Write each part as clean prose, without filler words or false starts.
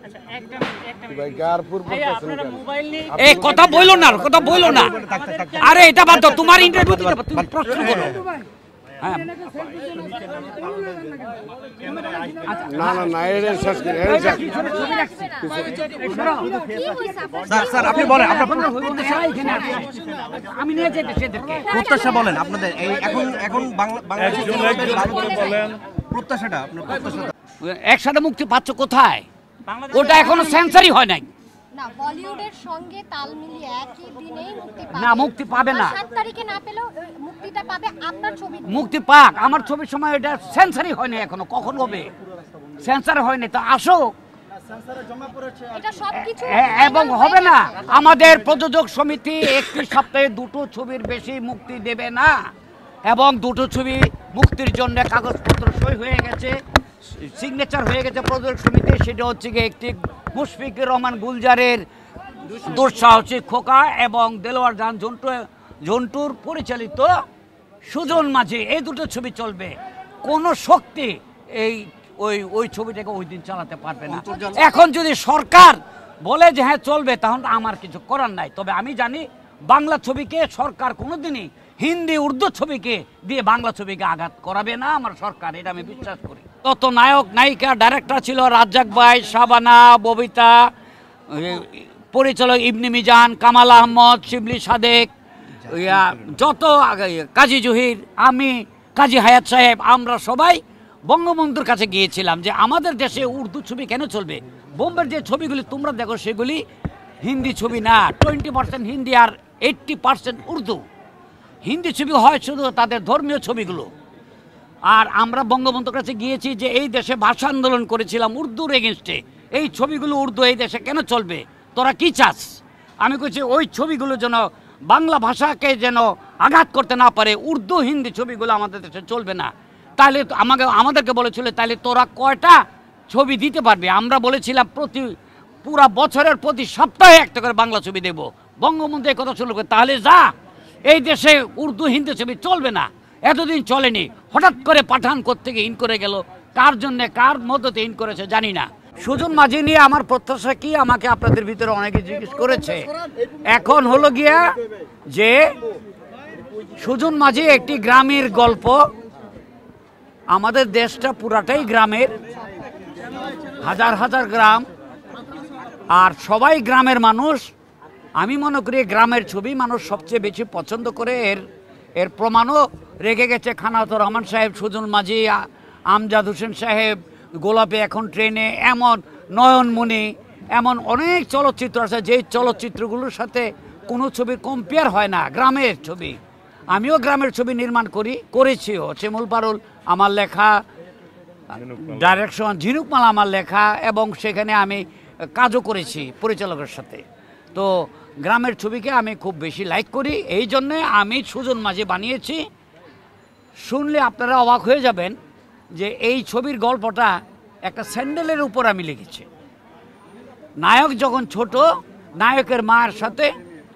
এই কথা বইলো না, কথা বইলো না। আরে এটা বাদ দাও, তোমার ইন্টারভিউ দিতে তুমি প্রশ্ন করো। হ্যাঁ না না না, এটা শেষ করে স্যার আপনি বলেন আপনার আমি নিয়ে যেতে সেদেরকে প্রত্যাশা বলেন আপনাদের এই এখন বাংলাদেশের প্রত্যাশাটা আপনার প্রত্যাশাটা একসাথে মুক্তি পাচ্ছ কোথায়? ওটা এখনো সেন্সারই হয় নাই। না, বলিউডের সঙ্গে তাল মিলিয়ে একই দিনেই মুক্তি পাবে না, মুক্তি পাবে না। 7 তারিখে না পেলেও মুক্তিটা পাবে আপনার ছবি। মুক্তি পাক, আমার ছবির সময় এটা সেন্সারই হয়নি এখনো। কখন হবে? সেন্সার হয়নি তো আসো, এটা সবকিছু এবং হবে না। আমাদের প্রযোজক সমিতি একটি সপ্তাহে 2টো ছবির বেশি মুক্তি দেবে না, এবং 2টো ছবি মুক্তির জন্য কাগজপত্র সই হয়ে গেছে, সিগনেচার হয়ে গেছে প্রযোজক সমিতি। সেটা হচ্ছে গিয়ে একটি মুশফিকুর রহমান গুলজারের দুঃসাহসিক খোকা এবং দেলোয়ার জাহান ঝন্টুর পরিচালিত সুজন মাঝি, এই 2টো ছবি চলবে। কোনো শক্তি ওই ছবিটাকে ওই দিন চালাতে পারবে না। এখন যদি সরকার বলে যে হ্যাঁ চলবে, তখন আমার কিছু করার নাই। তবে আমি জানি বাংলা ছবিকে সরকার কোনোদিনই হিন্দি উর্দু ছবিকে দিয়ে বাংলা ছবিকে আঘাত করাবে না আমার সরকার, এটা আমি বিশ্বাস করি। তত নায়ক নায়িকা ডাইরেক্টর ছিল রাজ্জাক ভাই, শাবানা, ববিতা, পরিচালক ইবনে মিজান, কামাল আহমদ, শিবলি সাদেক, যত কাজী জহির, আমি, কাজী হায়াত সাহেব, আমরা সবাই বঙ্গবন্ধুর কাছে গিয়েছিলাম যে আমাদের দেশে উর্দু ছবি কেন চলবে? বোম্বের যে ছবিগুলি তোমরা দেখো সেগুলি হিন্দি ছবি না, 20% হিন্দি আর 80% উর্দু। হিন্দি ছবি হয় শুধু তাদের ধর্মীয় ছবিগুলো। আর আমরা বঙ্গবন্ধুর কাছে গিয়েছি যে এই দেশে ভাষা আন্দোলন করেছিলাম উর্দুর এগেনস্টে, এই ছবিগুলো উর্দু এই দেশে কেন চলবে, তোরা কি চাস? আমি বলছি ওই ছবিগুলো যেন বাংলা ভাষাকে যেন আঘাত করতে না পারে, উর্দু হিন্দি ছবিগুলো আমাদের দেশে চলবে না। তাহলে আমাদেরকে বলেছিল তাহলে তোরা কয়টা ছবি দিতে পারবে? আমরা বলেছিলাম পুরা বছরের প্রতি সপ্তাহে একটা করে বাংলা ছবি দেব। বঙ্গবন্ধু এই কথা শুরু করে, তাহলে যা, এই দেশে উর্দু হিন্দি ছবি চলবে না, এতদিন চলেনি, হঠাৎ করে পাঠান কোত্থেকে ইন করে গেল, কার জন্য কার মধ্যে ইন করেছে জানি না। সুজন মাঝি নিয়ে আমার প্রত্যাশা কি, আমাকে আপনাদের ভিতরে অনেকে জিজ্ঞেস করেছে। এখন হলো গিয়া যে সুজন মাঝি একটি গ্রামের গল্প। আমাদের দেশটা পুরাটাই গ্রামের, হাজার হাজার গ্রাম, আর সবাই গ্রামের মানুষ। আমি মনে করি গ্রামের ছবি মানুষ সবচেয়ে বেশি পছন্দ করে। এর প্রমাণও রেখে গেছে খানাউতুর রহমান সাহেব, সুজন মাঝি, আমজাদ হোসেন সাহেব, গোলাপে এখন ট্রেনে, এমন নয়নমণি, এমন অনেক চলচ্চিত্র আছে যেই চলচ্চিত্রগুলোর সাথে কোনো ছবির কম্পেয়ার হয় না। গ্রামের ছবি, আমিও গ্রামের ছবি নির্মাণ করেছিও। শিমুল পারুল আমার লেখা, ডাইরেকশন ঝিনুকমাল আমার লেখা, এবং সেখানে আমি কাজও করেছি পরিচালকের সাথে। তো গ্রামের ছবিকে আমি খুব বেশি লাইক করি, এই জন্যে আমি সুজন মাঝি বানিয়েছি। শুনলে আপনারা অবাক হয়ে যাবেন যে এই ছবির গল্পটা একটা স্যান্ডেলের উপর আমি লিখেছি। নায়ক যখন ছোট, নায়কের মায়ের সাথে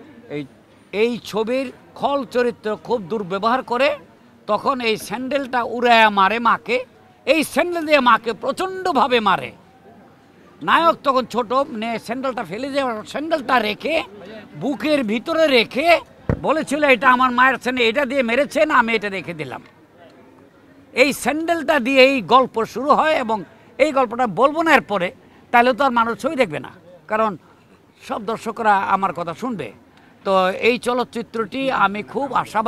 এই ছবির খল চরিত্র খুব দুর্ব্যবহার করে, তখন এই স্যান্ডেলটা উড়ায়া মারে মাকে, এই স্যান্ডেল দিয়ে মাকে প্রচণ্ডভাবে মারে। নায়ক তখন ছোট, স্যান্ডেলটা ফেলে দিয়ে স্যান্ডেলটা রেখে বুকের ভিতরে রেখে বলেছিল এটা আমার মায়ের স্যান্ডেল, এটা দিয়ে মেরেছে না, আমি এটা রেখে দিলাম। এই স্যান্ডেলটা দিয়ে এই গল্প শুরু হয়, এবং এই গল্পটা বলবো না এরপরে, তাহলে তো আর মানুষ ছবি দেখবে না, কারণ সব দর্শকরা আমার কথা শুনবে। তো এই চলচ্চিত্রটি আমি খুব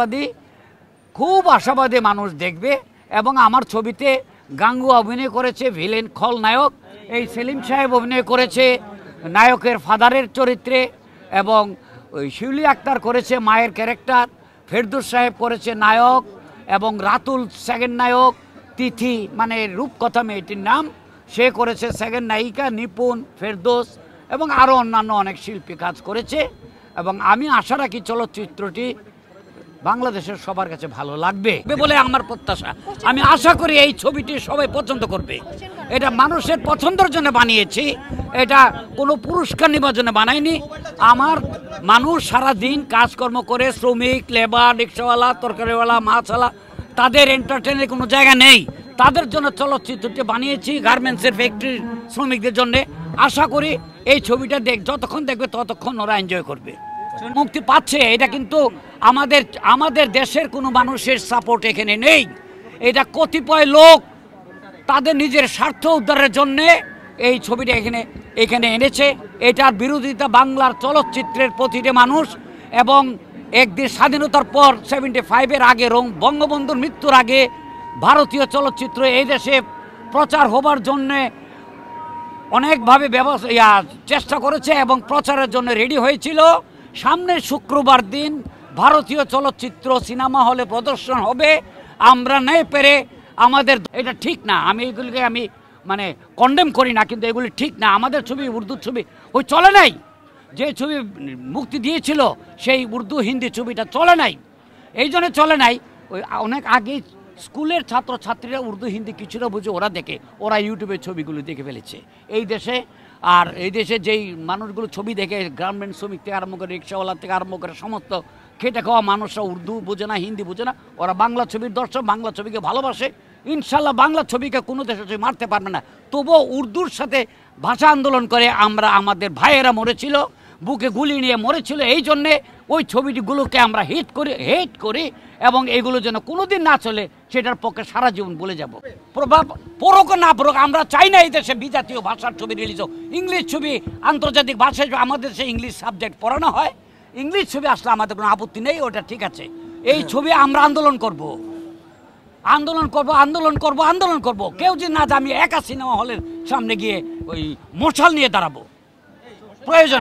আশাবাদী মানুষ দেখবে। এবং আমার ছবিতে গাঙ্গু অভিনয় করেছে ভিলেন খলনায়ক, এই সেলিম সাহেব অভিনয় করেছে নায়কের ফাদারের চরিত্রে, এবং ওই শিউলি আক্তার করেছে মায়ের ক্যারেক্টার, ফেরদৌস সাহেব করেছে নায়ক, এবং রাতুল সেকেন্ড নায়ক, তিথি মানে রূপকথা মেয়েটির নাম, সে করেছে সেকেন্ড নায়িকা, নিপুণ, ফেরদৌস এবং আরও অন্যান্য অনেক শিল্পী কাজ করেছে। এবং আমি আশা রাখি চলচ্চিত্রটি বাংলাদেশের সবার কাছে ভালো লাগবে বলে আমার প্রত্যাশা। আমি আশা করি এই ছবিটি সবাই পছন্দ করবে। এটা মানুষের পছন্দের জন্য বানিয়েছি, এটা কোনো পুরস্কার নেবার জন্য বানাইনি। আমার মানুষ সারা দিন কাজকর্ম করে, শ্রমিক, লেবার, রিক্সাওয়ালা, তরকারিওয়ালা, মাছওয়ালা, তাদের এন্টারটেনের কোনো জায়গা নেই, তাদের জন্য চলচ্চিত্রটি বানিয়েছি। গার্মেন্টসের ফ্যাক্টরির শ্রমিকদের জন্যে আশা করি এই ছবিটা যতক্ষণ দেখবে ততক্ষণ ওরা এনজয় করবে। মুক্তি পাচ্ছে, এটা কিন্তু আমাদের দেশের কোনো মানুষের সাপোর্ট এখানে নেই। এটা কতিপয় লোক তাদের নিজের স্বার্থ উদ্ধারের জন্যে এই ছবিটা এখানে এনেছে। এটার বিরোধিতা বাংলার চলচ্চিত্রের প্রতিটি মানুষ, এবং একদিন স্বাধীনতার পর 75-এর আগে বঙ্গবন্ধুর মৃত্যুর আগে ভারতীয় চলচ্চিত্র এই দেশে প্রচার হবার জন্যে অনেকভাবে চেষ্টা করেছে এবং প্রচারের জন্য রেডি হয়েছিল। সামনের শুক্রবার দিন ভারতীয় চলচ্চিত্র সিনেমা হলে প্রদর্শন হবে। আমরা নেই পেরে আমাদের এটা ঠিক না, এগুলিকে মানে কন্ডেম করি না, কিন্তু এগুলি ঠিক না। আমাদের ছবি, উর্দু ছবি ওই চলে নাই, যে ছবি মুক্তি দিয়েছিল সেই উর্দু হিন্দি ছবিটা চলে নাই। এই জন্য চলে নাই, ওই অনেক আগেই স্কুলের ছাত্রছাত্রীরা উর্দু হিন্দি কিছুটা বুঝে ওরা দেখে, ওরা ইউটিউবে ছবিগুলো দেখে ফেলেছে এই দেশে। আর এই দেশে যেই মানুষগুলো ছবি দেখে, গার্মেন্টস শ্রমিক থেকে আরম্ভ করে রিক্সাওয়ালা থেকে আরম্ভ করে সমস্ত খেটে খাওয়া মানুষরা উর্দু বোঝে না, হিন্দি বোঝে না, ওরা বাংলা ছবির দর্শক, বাংলা ছবিকে ভালোবাসে। ইনশাল্লাহ বাংলা ছবিকে কোনো দেশের ছবি মারতে পারবে না। তবুও উর্দুর সাথে ভাষা আন্দোলন করে আমাদের ভাইয়েরা মরেছিল, বুকে গুলি নিয়ে মরেছিল। এই জন্যে ওই ছবিগুলোকে আমরা হেট করি এবং এগুলো যেন কোনোদিন না চলে সেটার পক্ষে সারা জীবন বলে যাব। প্রভাব পড়ুক না পড়ুক, আমরা চাই না এই দেশে বিজাতীয় ভাষার ছবি রিলিজ হোক। ইংলিশ ছবি আন্তর্জাতিক ভাষায় আমাদের দেশে ইংলিশ সাবজেক্ট পড়ানো হয়, ইংলিশ ছবি আসলে আমাদের কোনো আপত্তি নেই, ওটা ঠিক আছে। এই ছবি আমরা আন্দোলন করব। কেউ যে না যে আমি একা সিনেমা হলের সামনে গিয়ে ওই মশাল নিয়ে দাঁড়াবো, প্রয়োজন